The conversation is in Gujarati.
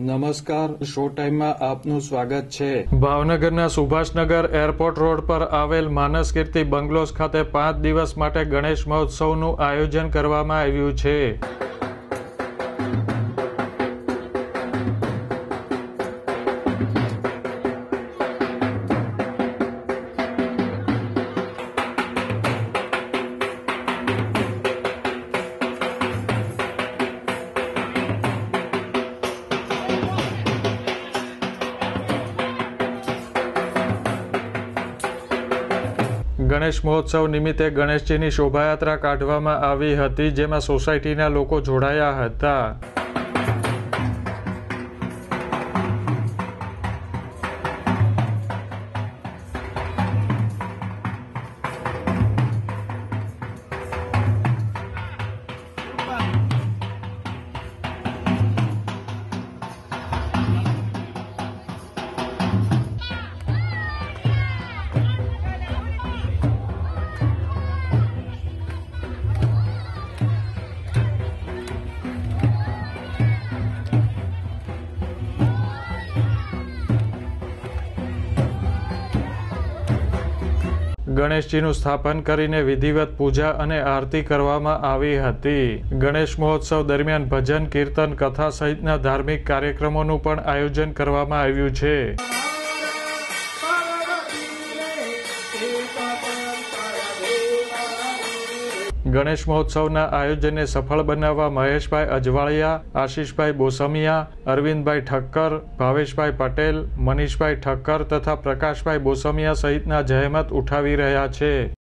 નમસ્કાર, શો ટાઈમમાં આપનું સ્વાગત છે। ભાવનગરના સુભાષનગર એરપોર્ટ રોડ પર આવેલ માનસ કીર્તિ બંગલોઝ ખાતે 5 દિવસ માટે ગણેશ મહોત્સવનું આયોજન કરવામાં આવ્યું છે। ગણેશ મહોત્સવ નિમિત્તે ગણેશજીની શોભાયાત્રા કાઢવામાં આવી હતી, જેમાં સોસાયટીના લોકો જોડાયા હતા। ગણેશજીનું સ્થાપન કરીને વિધિવત પૂજા અને આરતી કરવામાં આવી હતી। ગણેશ મહોત્સવ દરમિયાન ભજન, કીર્તન, કથા સહિતના ધાર્મિક કાર્યક્રમોનું પણ આયોજન કરવામાં આવ્યું છે। ગણેશ મહોત્સવના આયોજનને સફળ બનાવવા મહેશભાઈ અજવાળિયા, આશીષભાઈ બોસમિયા, અરવિંદભાઈ ઠક્કર, ભાવેશભાઈ પટેલ, મનીષભાઈ ઠક્કર તથા પ્રકાશભાઈ બોસમિયા સહિતના જહેમત ઉઠાવી રહ્યા છે।